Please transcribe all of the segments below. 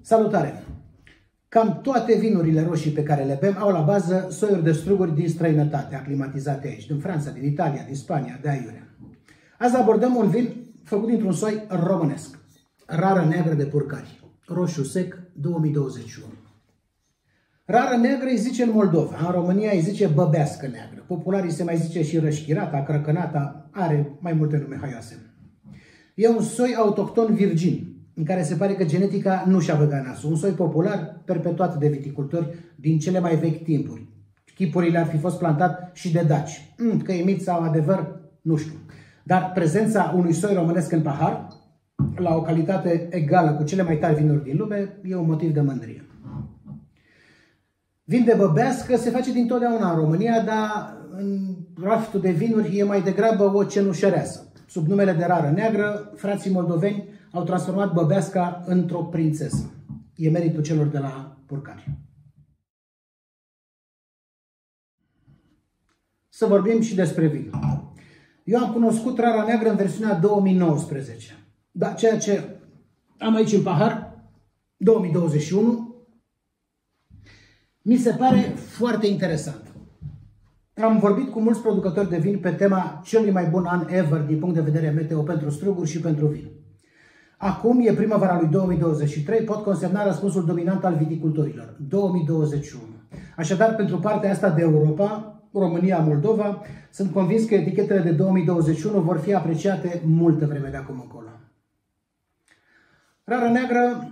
Salutare! Cam toate vinurile roșii pe care le bem au la bază soiuri de struguri din străinătate, aclimatizate aici, din Franța, din Italia, din Spania, de aiurea. Azi abordăm un vin făcut dintr-un soi românesc, Rară Neagră de Purcari, roșu sec 2021. Rară neagră îi zice în Moldova, în România îi zice băbească neagră. Popularii se mai zice și rășchirata, crăcănata, are mai multe nume haioase. E un soi autohton virgin, în care se pare că genetica nu și-a băgat nasul. Un soi popular, perpetuat de viticultori din cele mai vechi timpuri. Chipurile ar fi fost plantat și de daci. Că e mit sau adevăr, nu știu. Dar prezența unui soi românesc în pahar, la o calitate egală cu cele mai tari vinuri din lume, e un motiv de mândrie. Vin de băbească se face dintotdeauna în România, dar în raftul de vinuri e mai degrabă o cenușăreasă. Sub numele de Rară Neagră, frații moldoveni au transformat băbeasca într-o prințesă. E meritul celor de la Purcari. Să vorbim și despre vin. Eu am cunoscut Rara Neagră în versiunea 2019. Dar ceea ce am aici în pahar, 2021, mi se pare foarte interesant. Am vorbit cu mulți producători de vin pe tema celui mai bun an ever din punct de vedere meteo pentru struguri și pentru vin. Acum e primăvara lui 2023, pot consemna răspunsul dominant al viticultorilor, 2021. Așadar, pentru partea asta de Europa, România, Moldova, sunt convins că etichetele de 2021 vor fi apreciate multă vreme de acum încolo. Rară Neagră,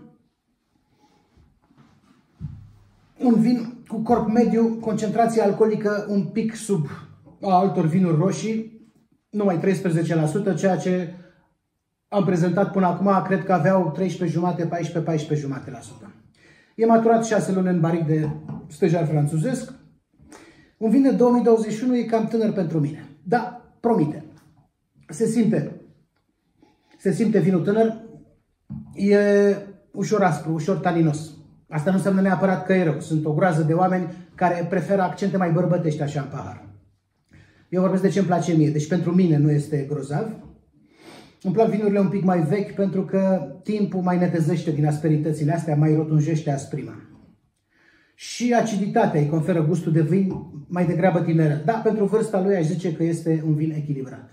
un vin cu corp mediu, concentrație alcoolică un pic sub a altor vinuri roșii, numai 13%, ceea ce am prezentat până acum, cred că aveau 13,5-14,5%. E maturat 6 luni în baric de stejar franțuzesc. Un vin de 2021 e cam tânăr pentru mine. Da, promite. Se simte vinul tânăr, e ușor aspru, ușor taninos. Asta nu înseamnă neapărat că e rău. Sunt o groază de oameni care preferă accente mai bărbătești așa în pahar. Eu vorbesc de ce îmi place mie. Deci pentru mine nu este grozav. Îmi plac vinurile un pic mai vechi pentru că timpul mai netezește din asperitățile astea, mai rotunjește asprima. Și aciditatea îi conferă gustul de vin mai degrabă tineră. Da, pentru vârsta lui aș zice că este un vin echilibrat.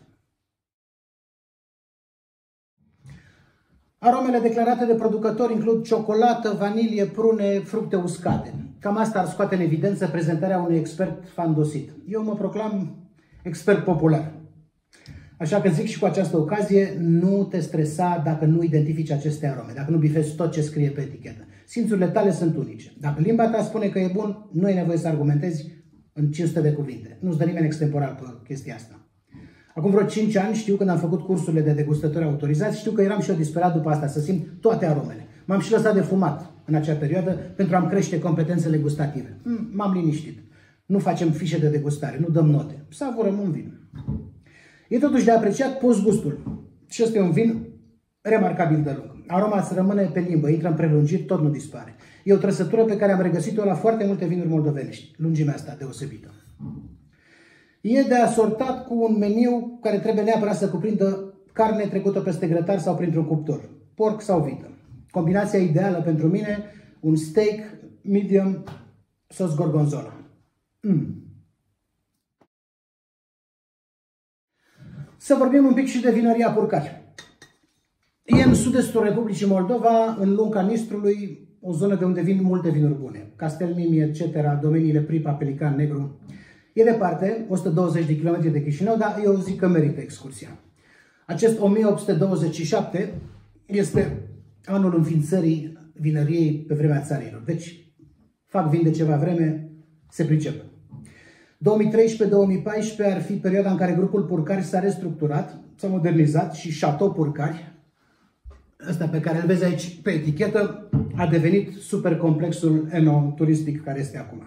Aromele declarate de producători includ ciocolată, vanilie, prune, fructe uscate. Cam asta ar scoate în evidență prezentarea unui expert fandosit. Eu mă proclam expert popular. Așa că zic și cu această ocazie, nu te stresa dacă nu identifici aceste arome, dacă nu bifezi tot ce scrie pe etichetă. Simțurile tale sunt unice. Dacă limba ta spune că e bun, nu ai nevoie să argumentezi în 500 de cuvinte. Nu-ți dă nimeni extemporal pe chestia asta. Acum vreo 5 ani, știu când am făcut cursurile de degustători autorizați, știu că eram și eu disperat după asta, să simt toate aromele. M-am și lăsat de fumat în acea perioadă pentru a-mi crește competențele gustative. M-am liniștit. Nu facem fișe de degustare, nu dăm note. Savurăm un vin. E totuși de apreciat post-gustul. Și ăsta e un vin remarcabil de lung. Aroma îți rămâne pe limbă, intră în prelungit, tot nu dispare. E o trăsătură pe care am regăsit-o la foarte multe vinuri moldovenești. Lungimea asta deosebită. E de asortat cu un meniu care trebuie neapărat să cuprindă carne trecută peste grătar sau printr-un cuptor, porc sau vită. Combinația ideală pentru mine, un steak medium sos gorgonzola. Să vorbim un pic și de vinăria Purcari. E în sud-estul Republicii Moldova, în lunga Nistrului, o zonă de unde vin multe vinuri bune. Castel Mimi, etc., domeniile Pripa, Pelican, Negru. E departe, 120 de km de Chișinău, dar eu zic că merită excursia. Acest 1827 este anul înființării vinăriei pe vremea țarilor. Deci, fac vin de ceva vreme, se pricep. 2013-2014 ar fi perioada în care grupul Purcari s-a restructurat, s-a modernizat și Chateau Purcari, ăsta pe care îl vezi aici pe etichetă, a devenit supercomplexul enoturistic care este acum.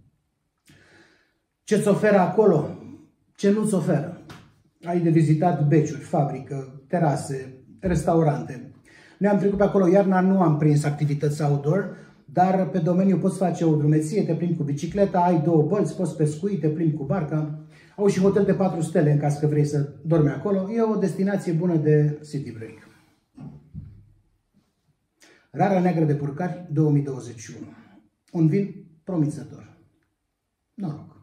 Ce-ți oferă acolo? Ce nu-ți oferă? Ai de vizitat beciuri, fabrică, terase, restaurante. Ne-am trecut pe acolo iarna, nu am prins activități outdoor, dar pe domeniu poți face o drumeție, te plimbi cu bicicleta, ai 2 bălți, poți pescui, te plimbi cu barca. Au și hotel de 4 stele în caz că vrei să dormi acolo. E o destinație bună de city break. Rara Neagră de Purcari 2021. Un vin promițător. Noroc!